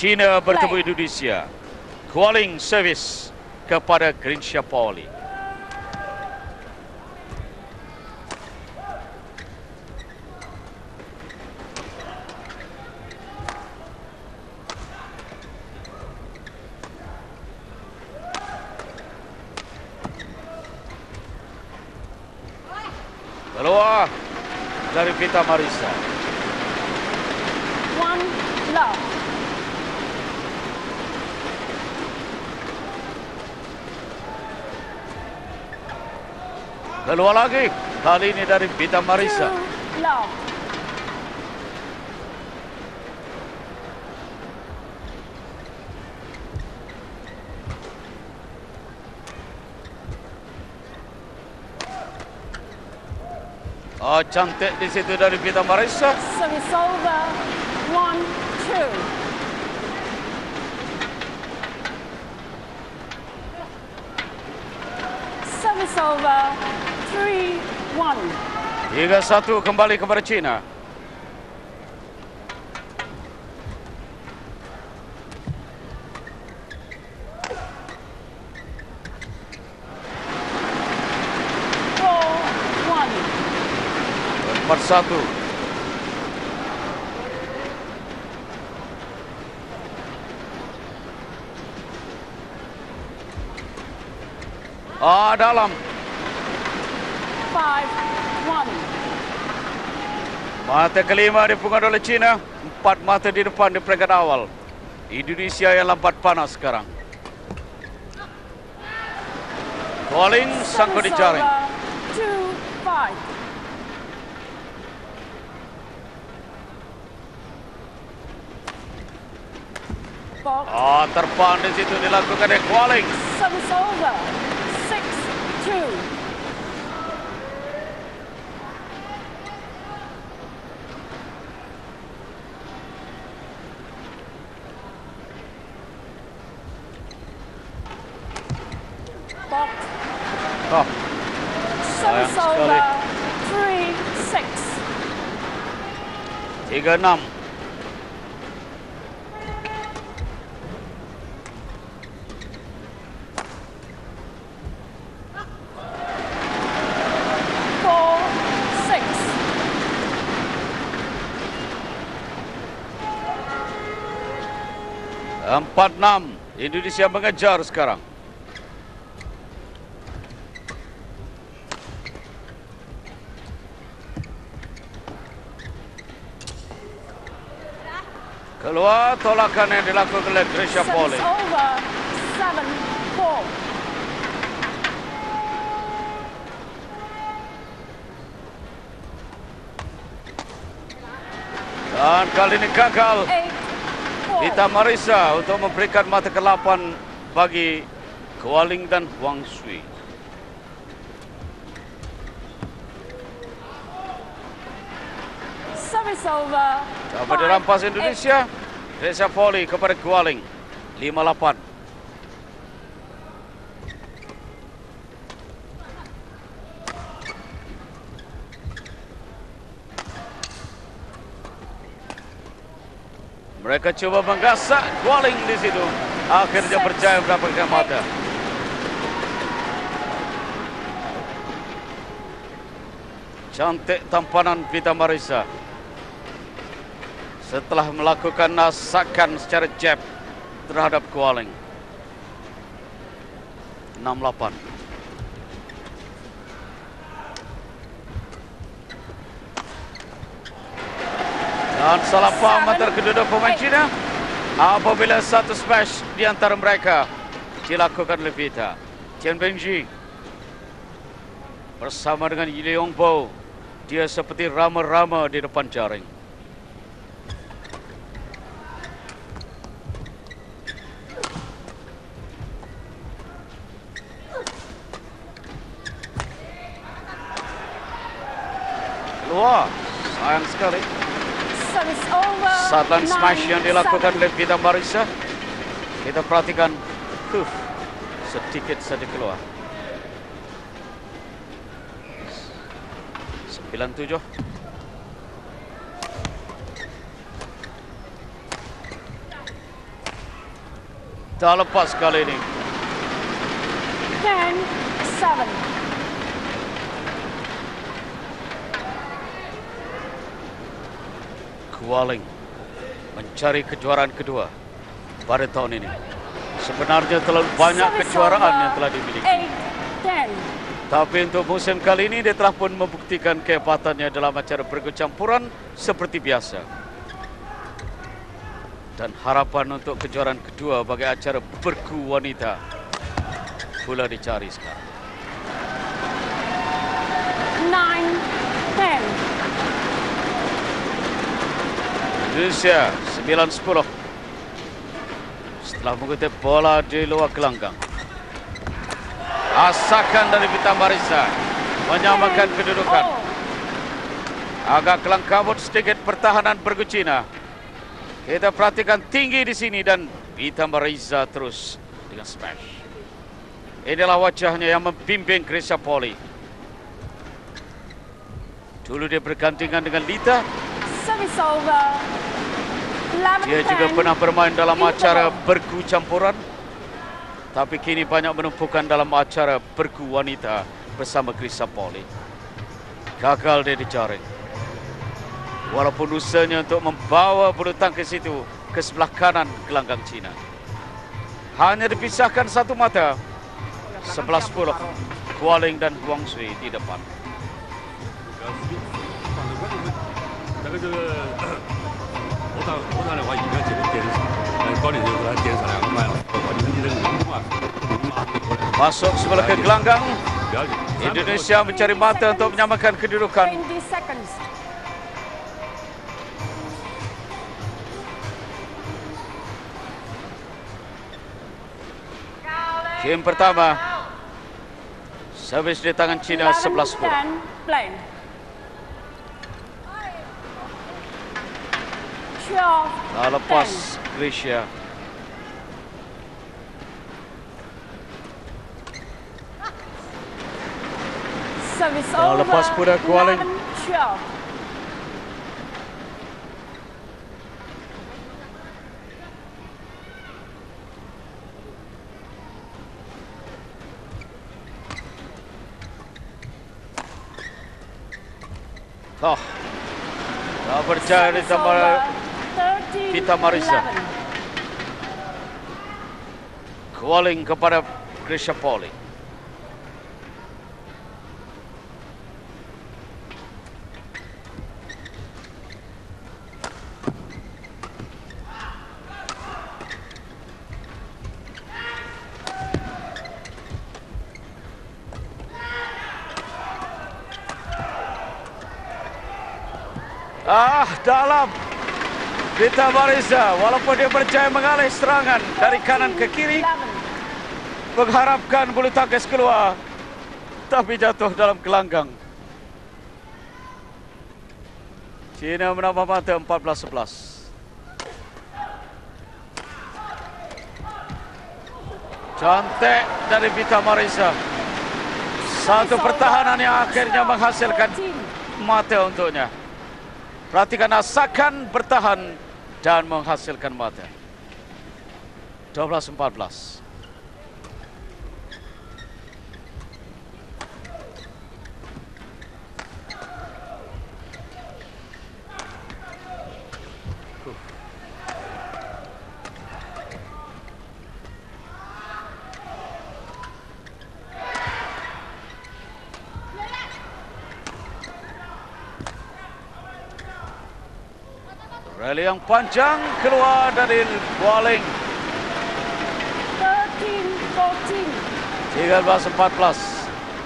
China bertemu Indonesia. Calling service kepada Greensha Pauli. Keluar dari Vita Marisa. 1 love. Keluar lagi. Kali ini dari Vita Marisa. 2 love. Oh, cantik di situ dari Vita Marisa. Service over. 1-2. Service over. 3-1. 3-1 kembali kepada China. Empat satu. Dalam. 5-1. Mata kelima dipungut oleh China. 4 mata di depan di peringkat awal. Indonesia yang lambat panas sekarang. Calling sangkut di jaring. 2-5. Box. Terpan di situ dilakukan oleh Calling. Service over. 6-2. Box. Oh, Service sayang sekali. over. 3-6. 3-6. Empat 6. Indonesia mengejar sekarang. Keluar tolakan yang dilakukan oleh Greensha Pauli. Over. 7-4. Dan kali ini gagal 8-4. Vita Marisa untuk memberikan mata ke-8 bagi Calling dan Wang Sui. Service over. Dapat dirampas Indonesia. Greensha Pauli kepada Calling. 5-8. Mereka cuba menggasak Calling di situ. Akhirnya berjaya mendapatkan mata. Cantik tampanan Vita Marisa. Setelah melakukan nasakan secara jab terhadap Calling. 6-8. Dan salah faham antara kedua pemain China apabila satu smash di antara mereka dilakukan oleh Vita. Chen Benji bersama dengan Yi Leong Bo, dia seperti rama-rama di depan jaring. Keluar, sayang sekali. Service over. Sideline smash yang dilakukan oleh Vita Marisa. Kita perhatikan, sedikit saja keluar. 9-7. Tak lepas kali ini. 10-7. Gualing mencari kejuaraan kedua pada tahun ini. Sebenarnya terlalu banyak kejuaraan yang telah dimiliki. 8-10. Tapi untuk musim kali ini dia telah pun membuktikan kehebatannya dalam acara bergu campuran seperti biasa. Dan harapan untuk kejuaraan kedua bagi acara bergu wanita pula dicari sekarang. 9-10. Indonesia 9-10. Setelah mengutip bola di luar gelanggang. Asakan dari Vita Marisa menyamakan kedudukan. Agak kelang kabut sedikit pertahanan bergu Cina. Kita perhatikan tinggi di sini dan Vita Marisa terus dengan smash. Inilah wajahnya yang membimbing Grisha Poli. Dulu dia bergantian dengan Lita. Service over. 11-10. Dia juga pernah bermain dalam acara bergu campuran. Tapi kini banyak menumpukan dalam acara bergu wanita bersama Grisha Poli. Gagal dia dijaring. Walaupun usahanya untuk membawa bulu tangkis itu ke sebelah kanan gelanggang Cina. Hanya dipisahkan satu mata. 11-10. Gualing dan Huang Sui di depan. 我的话应该这个点，高点就是他点上2个麦了，你们这个人工啊， Masuk sebelah ke gelanggang. 不要紧。 Indonesia mencari mata untuk menyamakan kedudukan. 20 seconds. Game pertama. Servis di tangan Cina 11-10. 11-10. Play. 12. Dah lepas Grisha. Service Dah over. lepas pula Gualing. 11-12. Oh, tak berjaya ditambah Vita Marisa. Gualing kepada Grisha Poli. Dalam Vita Marisa, walaupun dia berjaya mengalih serangan dari kanan ke kiri, mengharapkan bulu tangkis keluar, tapi jatuh dalam gelanggang. Cina menambah mata 14-11. Cantik dari Vita Marisa. Satu pertahanan yang akhirnya menghasilkan mata untuknya. Perhatikan asakan bertahan dan menghasilkan mata. 12-14. Rally yang panjang keluar dari Gualing. 13-14. 13-14.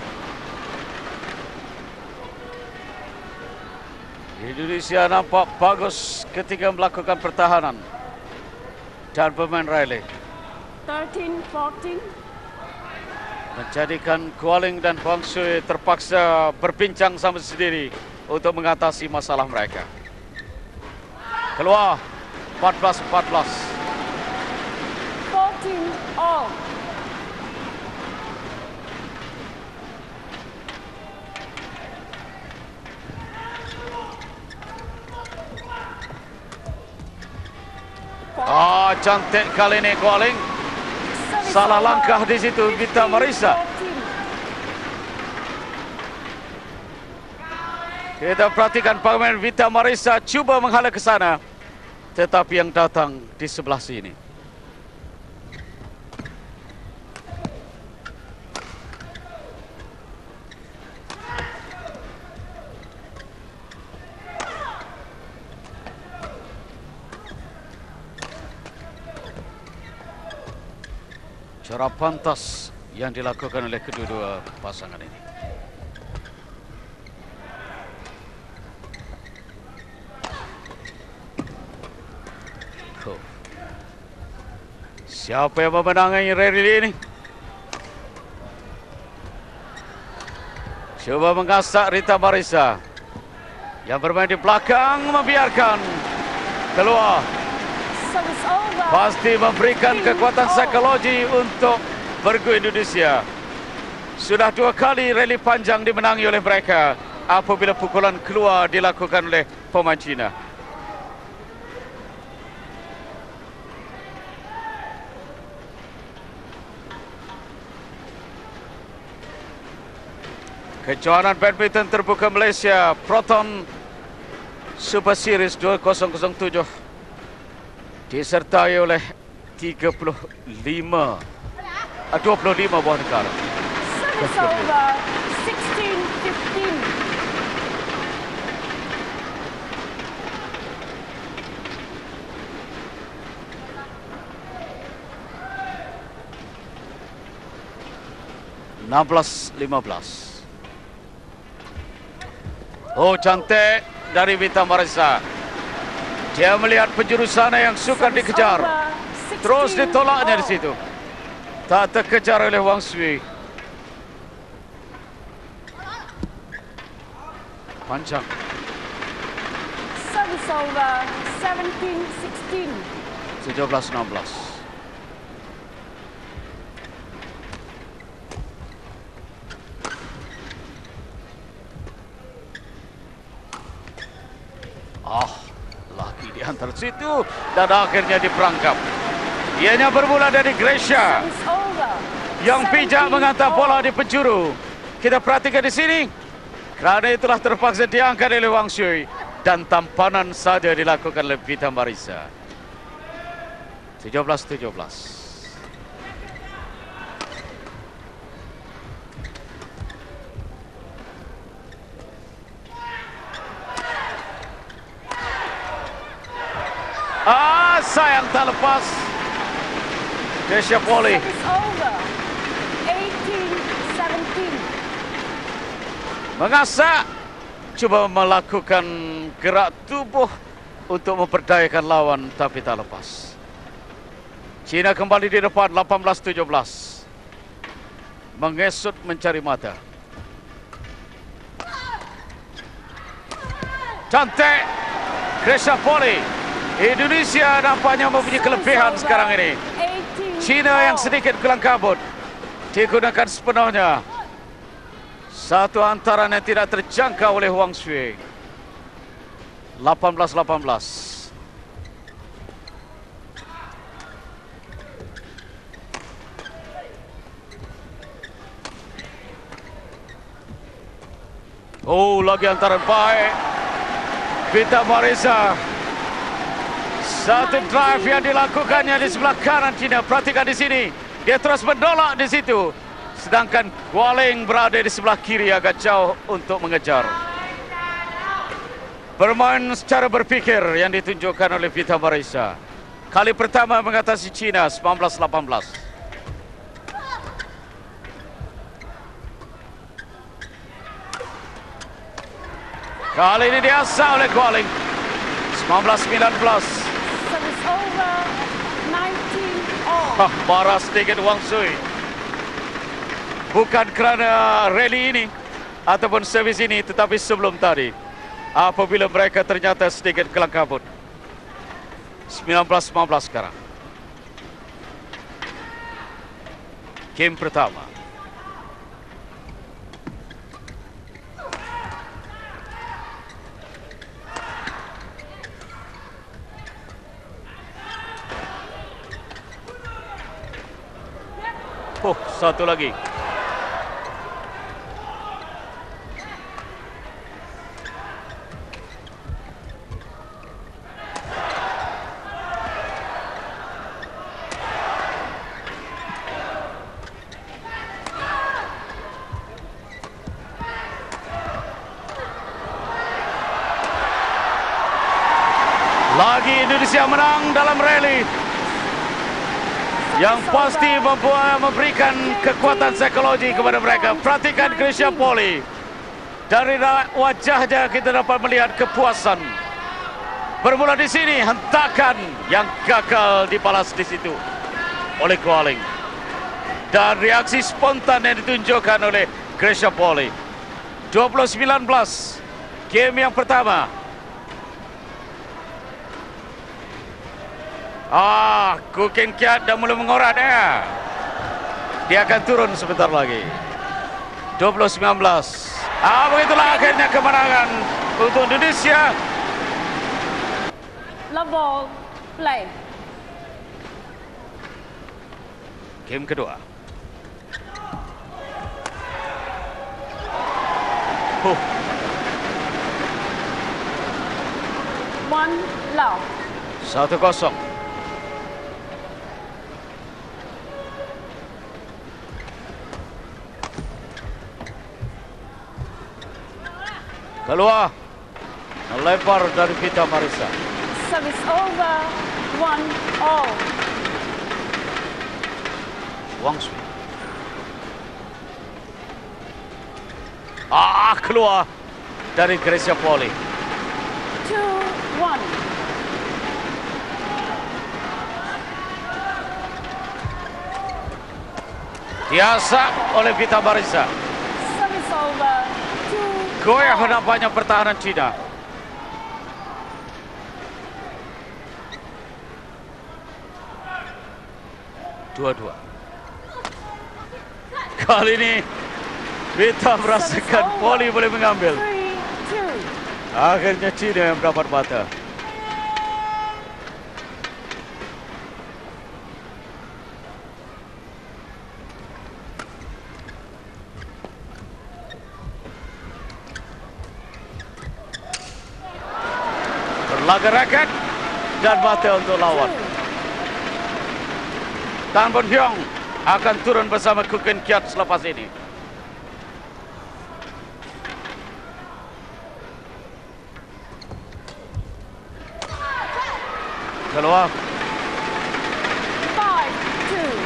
Indonesia nampak bagus ketika melakukan pertahanan dan bermain rally. 13-14. Menjadikan Gualing dan Huang Sui terpaksa berbincang sama sendiri untuk mengatasi masalah mereka. Keluar 14-14. 14 all. Cantik kali ini Gualing. Salah langkah di situ Vita Marisa. 14. Kita perhatikan pemain Vita Marisa cuba menghala ke sana, tetapi yang datang di sebelah sini. Cara pantas yang dilakukan oleh kedua-dua pasangan ini. Siapa yang memenangi rally ini? Coba mengasak Rita Marisa. Yang bermain di belakang membiarkan keluar. Service over. Pasti memberikan kekuatan psikologi untuk bergu Indonesia. Sudah 2 kali rally panjang dimenangi oleh mereka apabila pukulan keluar dilakukan oleh pemain Cina. Kejuaraan badminton terbuka Malaysia Proton Super Series 2007 disertai oleh 25 buah negara. Service over. 16-15. Oh, cantik dari Vita Marisa. Dia melihat penjurusan yang suka dikejar. Terus ditolaknya di situ. Tak terkejar oleh Wang Sui. Panjang. Service over. 17-16. 17-16. Lagi di antara situ dan akhirnya diperangkap. Ianya bermula dari Gracia Service over. yang bijak menghantar bola di penjuru. Kita perhatikan di sini. Kerana itulah terpaksa diangkat oleh Wang Shui dan tampanan saja dilakukan oleh Vita Marisa. 17-17. Sayang tak lepas. Gracia Poli. Service over. 18-17. Mengasak. Cuba melakukan gerak tubuh untuk memperdayakan lawan tapi tak lepas. China kembali di depan 18-17. Mengesut mencari mata. Cantik. Gracia Poli. Indonesia nampaknya mempunyai kelebihan sekarang ini. China yang sedikit kelang kabut digunakan sepenuhnya. Satu hantaran yang tidak terjangkau oleh Wang Shui. 18-18. Oh, lagi hantaran baik. Vita Marisa. Satu drive yang dilakukannya di sebelah kanan China. Perhatikan di sini. Dia terus mendolak di situ. Sedangkan Gualing berada di sebelah kiri agak jauh untuk mengejar. Bermain secara berfikir yang ditunjukkan oleh Vita Marisa. Kali pertama mengatasi China 19-18. Kali ini diasah oleh Gualing. 19-19. Service over. 19-all. Marah sedikit Wang Sui. Bukan kerana rally ini ataupun servis ini, tetapi sebelum tadi apabila mereka ternyata sedikit kelang kabut. 19-15 sekarang. Game pertama. Oh, satu lagi. Lagi Indonesia menang dalam rally yang pasti memberikan kekuatan psikologi kepada mereka. Perhatikan Grecia Poli. Dari wajahnya kita dapat melihat kepuasan. Bermula di sini, hentakan yang gagal dibalas di situ oleh Kualing. Dan reaksi spontan yang ditunjukkan oleh Grecia Poli. 20-19, game yang pertama. Cooking Kiat dah mula mengorat ya. Dia akan turun sebentar lagi. 20-19. Begitulah akhirnya kemenangan untuk Indonesia. Love ball, play. Game kedua. One love. 1-0. Keluar. Melempar dari Vita Marisa. Service over, 1-all. Wang Sui. Keluar dari Grecia Poli. 2-1. Diasak oleh Vita Marisa. Service over, 2-all. Goyah nampaknya pertahanan Cina. Dua-dua. Kali ini Vita merasakan Poli boleh mengambil. 3-2. Akhirnya Cina yang mendapat mata. Berlaga raket dan mata untuk lawan. Tan Bon Hyong akan turun bersama Kukin Kiat selepas ini. Keluar. 5-2.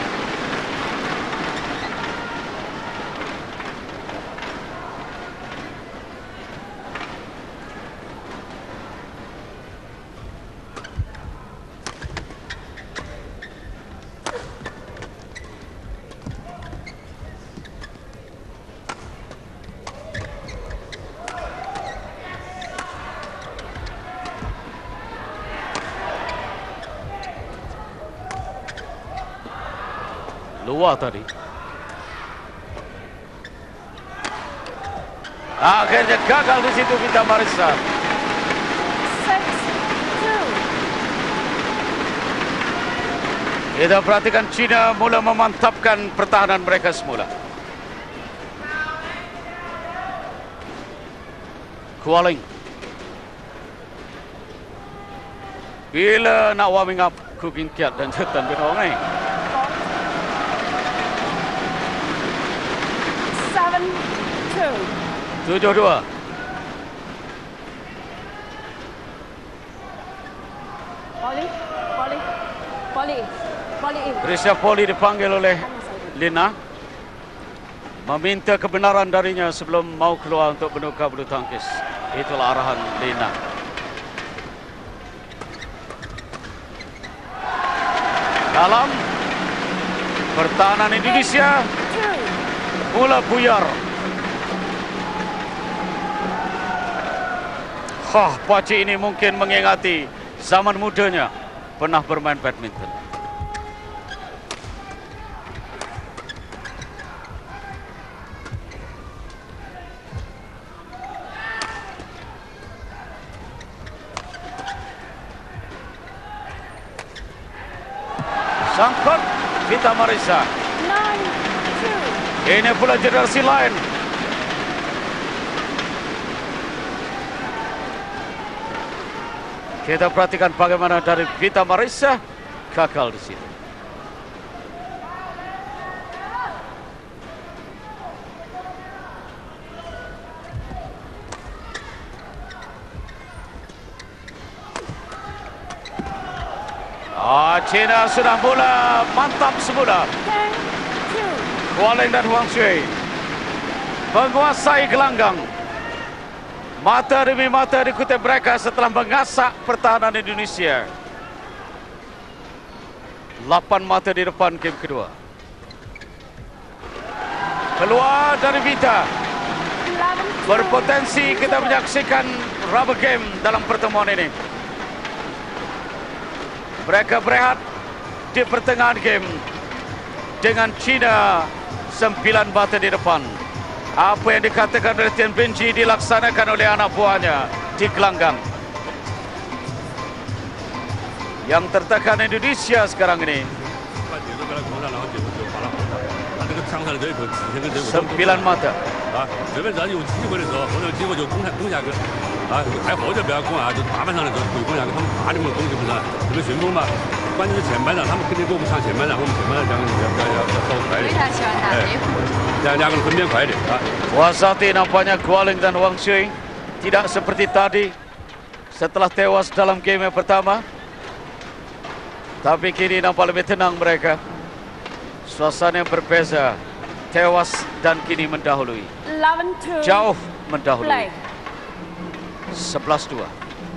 Luar tadi. Akhirnya gagal di situ Vita Marisa. 6-2. Kita perhatikan Cina mula memantapkan pertahanan mereka semula. Kualing. Bila nak warming up Kukin Kiat dan Tan Bin Hong ni? 7-2. 7-2. Poli. Grecia Poli dipanggil oleh Lina. Meminta kebenaran darinya sebelum mau keluar untuk menukar bulu tangkis. Itulah arahan Lina. Dalam pertahanan Indonesia mula buyar. Pakcik ini mungkin mengingati zaman mudanya pernah bermain badminton. Sangkut Vita Marisa. 9-2. Ini pula generasi lain. Kita perhatikan bagaimana dari Vita Marisa gagal di situ. China sudah mula mantap semula. 10-2. Gualing dan Huang Shui menguasai gelanggang. Mata demi mata dikutip mereka setelah mengasak pertahanan Indonesia. 8 mata di depan game kedua. Keluar dari Vita. Berpotensi kita menyaksikan rubber game dalam pertemuan ini. Mereka berehat di pertengahan game dengan China 9 mata di depan. Apa yang dikatakan oleh Tian Benji dilaksanakan oleh anak buahnya di gelanggang. Yang tertekan Indonesia sekarang ini 9 mata. 随便咱有机会的时候，或者有机会就攻下去。还活着不要攻就打板上的时候就攻下去。他们打你们攻就不是，你们旋风嘛。关键是前半场，他们肯定跟我们抢前半场，我们前半场要稍微快一点。 他喜欢打雷虎。 两个人分辨快一点。 Wasati nampaknya Gualing dan Wang Shui tidak seperti tadi setelah tewas dalam game yang pertama. Tapi kini nampak lebih tenang mereka. Suasana yang berbeza. Tewas dan kini mendahului. 11-2. Jauh mendahului. Play. 11-2.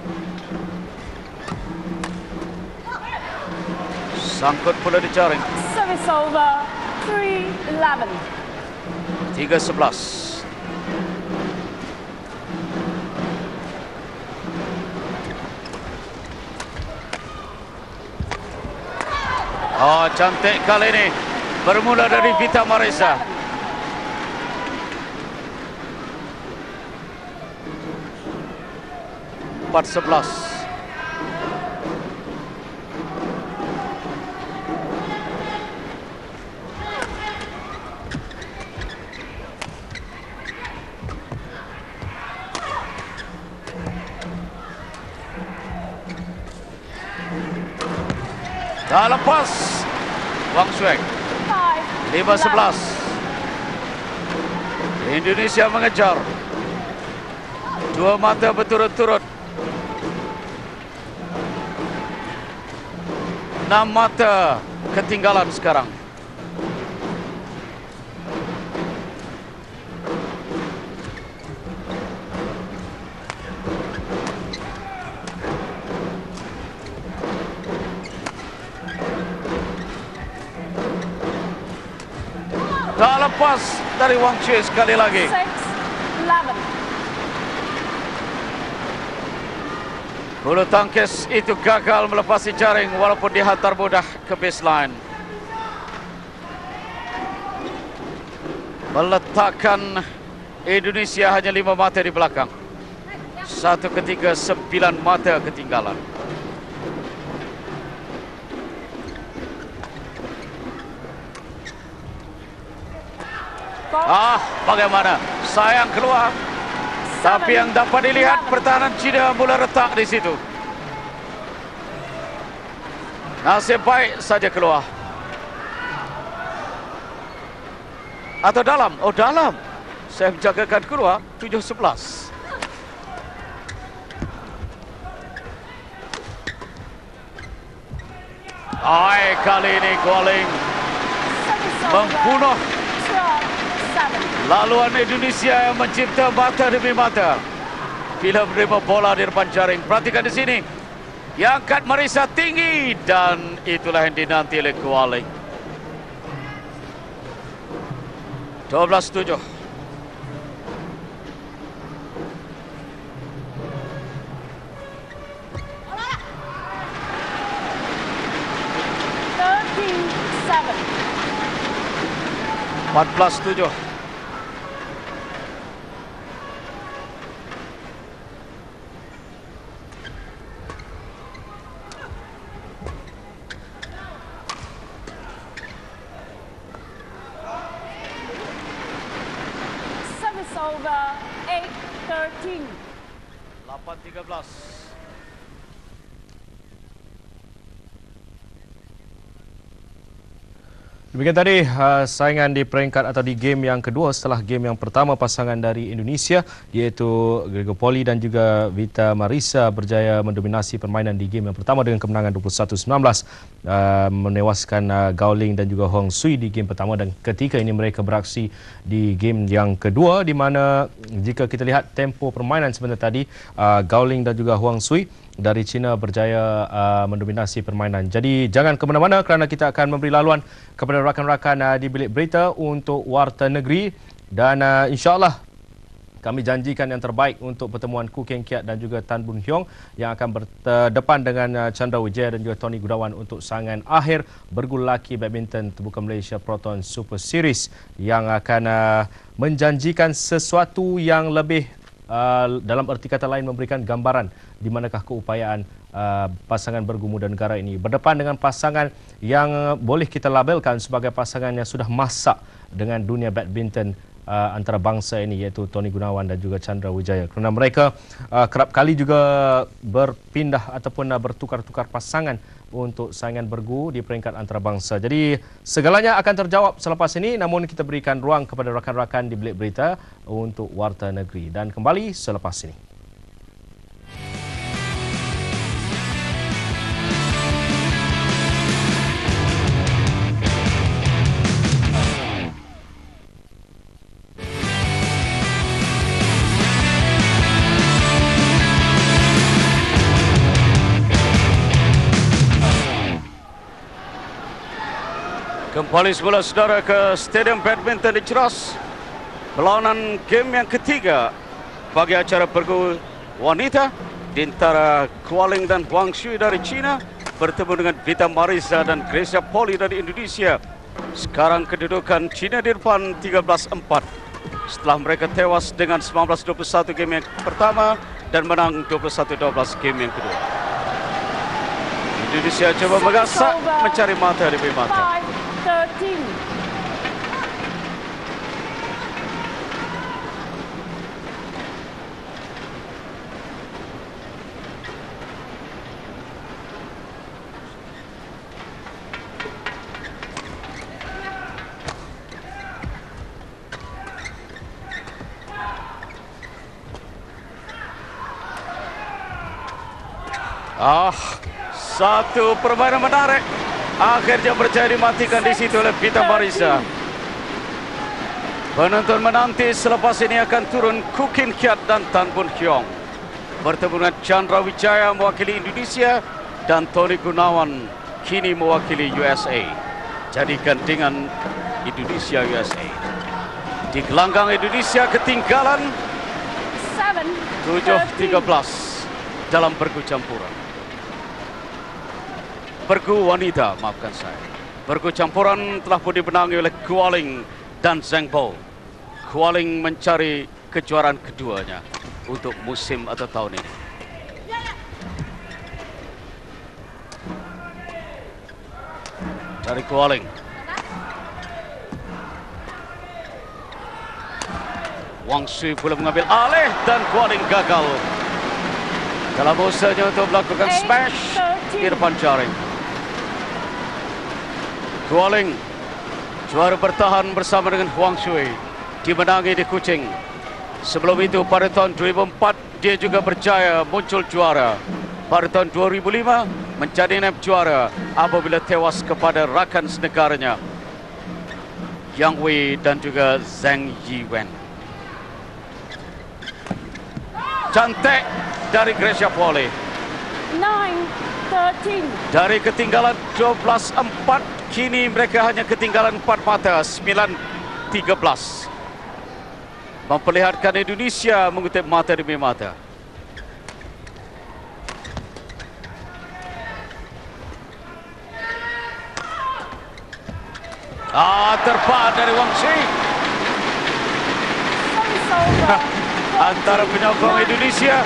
Sangkut pula dijaring. Service over. 3-11. 3-11. Oh, cantik kali ini. Bermula dari Vita Marisa. Empat 11. Dah lepas Wang Shui. 5-11. Indonesia mengejar. 2 mata berturut-turut. 6 mata ketinggalan sekarang. Tak lepas dari Wang Shui sekali lagi. 6-11. Bulu tangkis itu gagal melepasi jaring walaupun dihantar mudah ke baseline. Meletakkan Indonesia hanya 5 mata di belakang. 1-3, 9 mata ketinggalan. Bagaimana? Sayang keluar. Tapi yang dapat dilihat pertahanan China mula retak di situ. Nasib baik saja keluar. Atau dalam? Oh, dalam. Saya menjagakan keluar 7-11. Kali ini Gualing membunuh laluan Indonesia yang mencipta mata demi mata. Bila menerima bola di depan jaring. Perhatikan di sini. Yang angkat Marisa tinggi. Dan itulah yang dinanti oleh Gualing. 12-7. Empat belas 7. 13. 8-13. Demikian tadi saingan di peringkat atau di game yang kedua setelah game yang pertama pasangan dari Indonesia iaitu Gregor Polly dan juga Vita Marisa berjaya mendominasi permainan di game yang pertama dengan kemenangan 21-19 menewaskan Gao Ling dan juga Hong Sui di game pertama, dan ketika ini mereka beraksi di game yang kedua di mana jika kita lihat tempo permainan sebentar tadi Gao Ling dan juga Hong Sui dari China berjaya mendominasi permainan. Jadi jangan ke mana-mana kerana kita akan memberi laluan kepada rakan-rakan di bilik berita untuk Warta Negeri, dan insya-Allah kami janjikan yang terbaik untuk pertemuan Koo Keng Kiat dan juga Tan Boon Hiong yang akan berdepan dengan Chandra Wijaya dan juga Tony Gunawan untuk sangan akhir bergu lelaki badminton terbuka Malaysia Proton Super Series yang akan menjanjikan sesuatu yang lebih dalam erti kata lain memberikan gambaran di manakah keupayaan pasangan bergu muda negara ini berdepan dengan pasangan yang boleh kita labelkan sebagai pasangan yang sudah masak dengan dunia badminton antara bangsa ini, iaitu Tony Gunawan dan juga Chandra Wijaya, kerana mereka kerap kali juga berpindah ataupun bertukar-tukar pasangan untuk saingan bergu di peringkat antarabangsa. Jadi segalanya akan terjawab selepas ini, namun kita berikan ruang kepada rakan-rakan di bilik berita untuk Warta Negeri, dan kembali selepas ini. Kembali semula saudara ke Stadium Badminton di Ceras. Perlawanan game yang ketiga bagi acara bergu wanita di antara Kuo Ling dan Huang Shui dari China bertemu dengan Vita Marisa dan Gracia Polly dari Indonesia. Sekarang kedudukan China di depan 13-4 setelah mereka tewas dengan 19-21 game yang pertama dan menang 21-12 game yang kedua. Indonesia coba mengasak mencari mata demi mata. 13. Satu permainan menarik akhirnya berjaya dimatikan di situ oleh Vita Marisa. Penonton menanti selepas ini akan turun Koo Keng Kiat dan Tan Boon Hiong bertemu dengan Chandra Wijaya mewakili Indonesia dan Tony Gunawan kini mewakili USA. Jadi gandingan Indonesia USA. Di gelanggang Indonesia ketinggalan 7-13 dalam bergu campuran. Bergu wanita, maafkan saya. Bergu campuran telah pun dimenangi oleh Kuo Ling dan Zhang Bo. Kuo Ling mencari kejuaraan keduanya untuk musim atau tahun ini. Dari Kuo Ling. Huang Sui pula mengambil alih dan Kuo Ling gagal dalam usahanya untuk melakukan smash di depan jaring. Kuo Ling juara bertahan bersama dengan Huang Sui dimenangi di Kuching. Sebelum itu pada tahun 2004 dia juga berjaya muncul juara. Pada tahun 2005 menjadi naib juara apabila tewas kepada rakan senegaranya Yang Wei dan juga Zhang Yiwen. Cantik dari Gracia Polly. 9-13. Dari ketinggalan 12-4, kini mereka hanya ketinggalan 4 mata, 9-13. Memperlihatkan Indonesia mengutip mata demi mata. Terpahat dari Huang Sui. Antara penyokong Indonesia.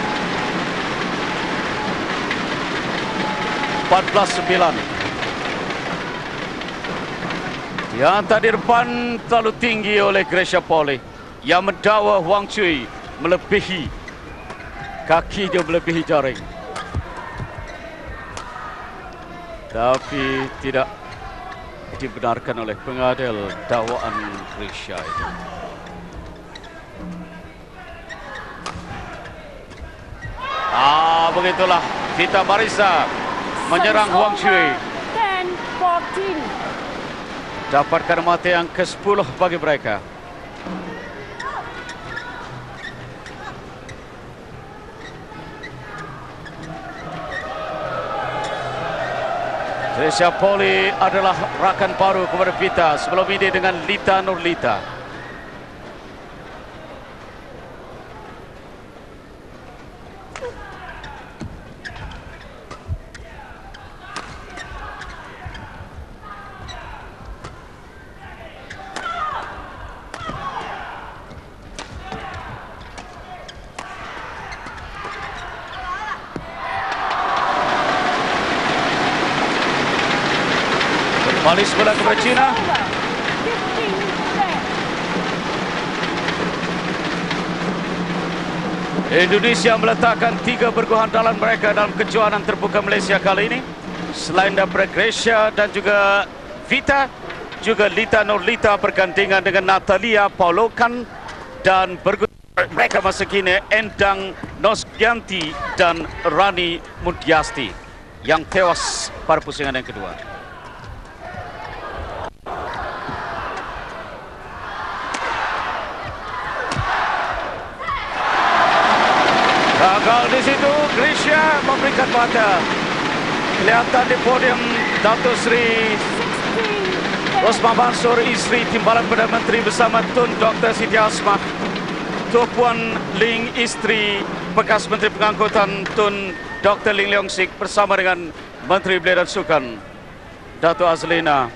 14-9. Yang tadi depan terlalu tinggi oleh Gracia Polly yang mendakwa Huang Sui melebihi Kaki dia melebihi jaring. Tapi tidak dibenarkan oleh pengadil dakwaan Grisha itu. Begitulah Vita Marisa menyerang Wang Shui. 10-14. Dapatkan mata yang ke-10 bagi mereka. Grisha Poli adalah rakan baru kepada Vita sebelum ini dengan Lita Nurlita. Balis bola kepada China. Indonesia meletakkan 3 berguhandalan mereka dalam kejuaraan terbuka Malaysia kali ini. Selain daripada Grisha dan juga Vita, juga Lita Nurlita bergandingan dengan Natalia Paulokan dan mereka masa kini Endang Nosgianti dan Rani Mundiasti yang tewas pada pusingan yang kedua. Gagal di situ, Grisha memberikan mata. Kelihatan di podium Datuk Seri Rosmah Mansor, isteri Timbalan Perdana Menteri bersama Tun Dr. Siti Asmah. Tuan Ling, isteri bekas Menteri Pengangkutan Tun Dr. Ling Leong Sik bersama dengan Menteri Belia dan Sukan Datuk Azlina.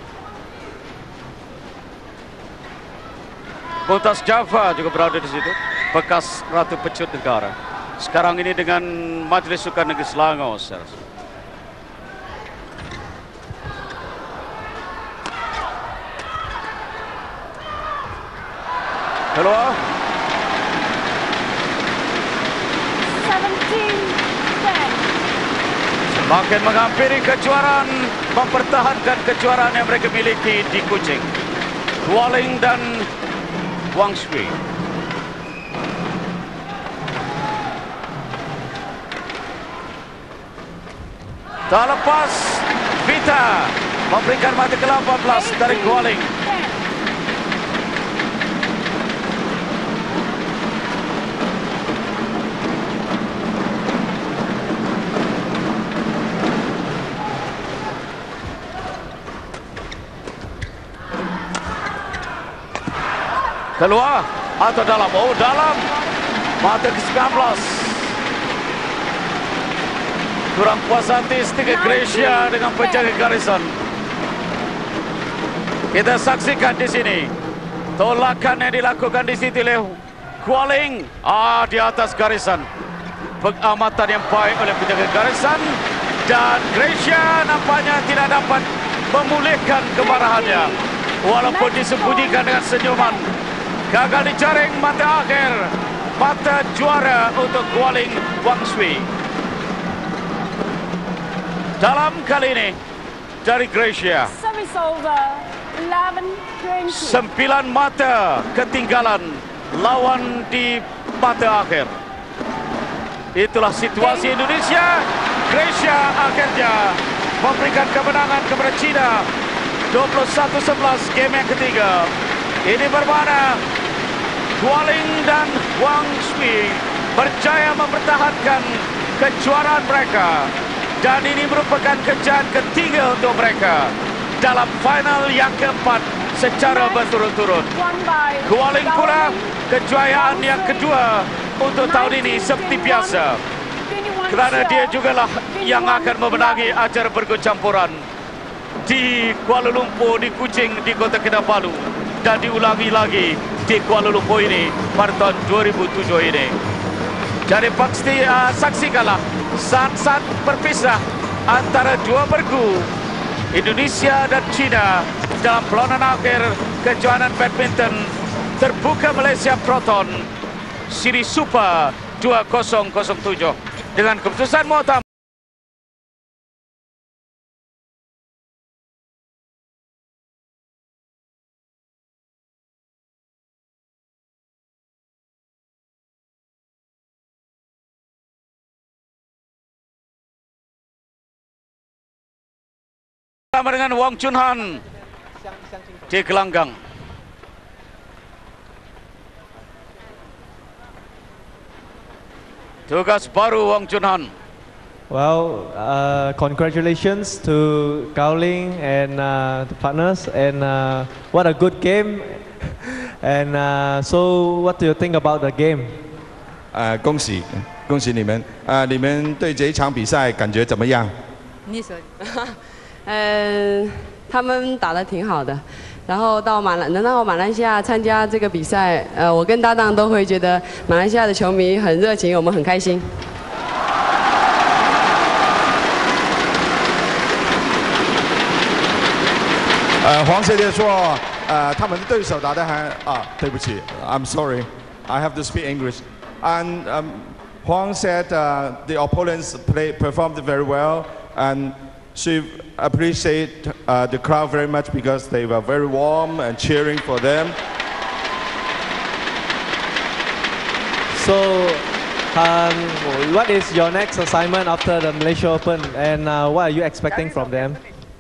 Mumtaz Jafar juga berada di situ, bekas Ratu Pecut Negara. Sekarang ini dengan Majlis Sukan Negeri Selangor. Keluar. 17-10. Semakin menghampiri kejuaraan, mempertahankan kejuaraan yang mereka miliki di Kuching. Gualing dan Wang Shui. Tak lepas, Vita memberikan mata ke-18 dari Gualing. Keluar atau dalam? Oh, dalam. Mata ke-19. Kurang puas hati stiker Grisha dengan penjaga garisan. Kita saksikan di sini tolakan yang dilakukan di situ oleh Gualing. Di atas garisan. Pengamatan yang baik oleh penjaga garisan dan Grisha nampaknya tidak dapat memulihkan kemarahannya walaupun disembunyikan dengan senyuman. Gagal dijaring mata akhir, mata juara untuk Gualing Wang Shui. Dalam kali ini dari Grisha, Service over. 11-20. 9 mata ketinggalan lawan di mata akhir. Itulah situasi Indonesia. Grisha akhirnya memberikan kemenangan kepada China 21-11 game yang ketiga. Ini bermakna Gualing dan Wang Shui berjaya mempertahankan kejuaraan mereka. Dan ini merupakan kejayaan ketiga untuk mereka dalam final yang keempat secara berturut-turut. Gualing pula kejayaan yang kedua untuk tahun ini seperti biasa. Kerana dia jugalah yang akan memenangi acara bergu campuran di Kuala Lumpur, di Kuching, di Kota Kinabalu. Dan diulangi lagi di Kuala Lumpur ini pada tahun 2007 ini. Jadi pasti saksikanlah saat-saat berpisah antara dua bergu Indonesia dan China dalam perlawanan akhir kejuaraan badminton terbuka Malaysia Proton Siri Super 2007 dengan keputusan muhtam. Bersama dengan Wang Chunhan di gelanggang. Tugas baru Wang Chunhan. Well, congratulations to Gowling and the partners, and what a good game. And so, what do you think about the game? 恭喜你们！你们对这一场比赛感觉怎么样？ 你说，他们打得挺好的，然后能到马来西亚参加这个比赛，我跟搭档都会觉得马来西亚的球迷很热情，我们很开心。 黄小姐说，他们的对手打得很对不起 ，I'm sorry, I have to speak English. And Huang said the opponents performed very well, and she appreciate the crowd very much because they were very warm and cheering for them. So, what is your next assignment after the Malaysia Open, and what are you expecting from them?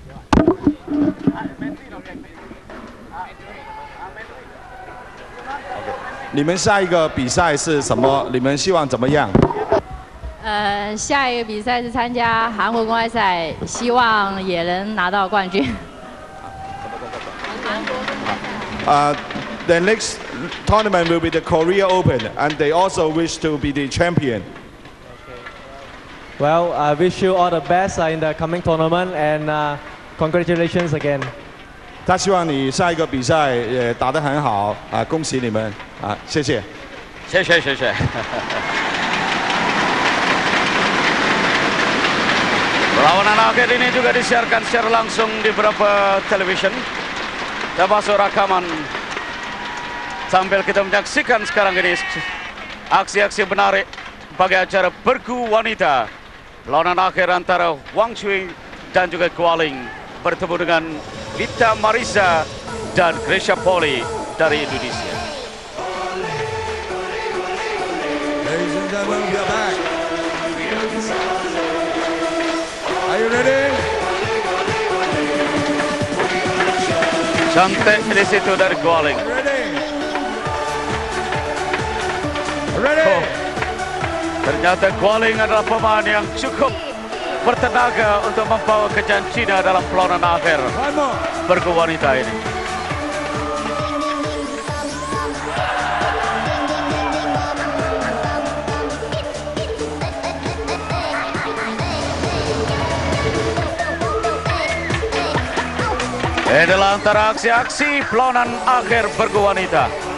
你们下一个比赛是什么？你们希望怎么样？ 下一个比赛是参加韩国公开赛，希望也能拿到冠军。 The next tournament will be the Korea Open, and they also wish to be the champion. Well, I wish you all the best in the coming tournament, and congratulations again. 他希望你下一个比赛也打得很好恭喜你们谢谢。 谢谢谢谢。Perlawanan akhir ini juga disiarkan secara langsung di beberapa television, termasuk rakaman. Sambil kita menyaksikan sekarang ini aksi-aksi menarik bagi acara bergu wanita. Perlawanan akhir antara Wang Chui dan juga Gualing bertemu dengan Vita Marisa dan Gracia Poli dari Indonesia. Ladies and gentlemen, we are back. Are you ready? Cantik di situ dari Gualing. Ready? Ready? Oh, ternyata Gualing adalah pemain yang cukup bertenaga untuk membawa kejan Cina dalam perlawanan akhir bergu wanita ini. Inilah antara aksi-aksi perlawanan akhir bergu wanita.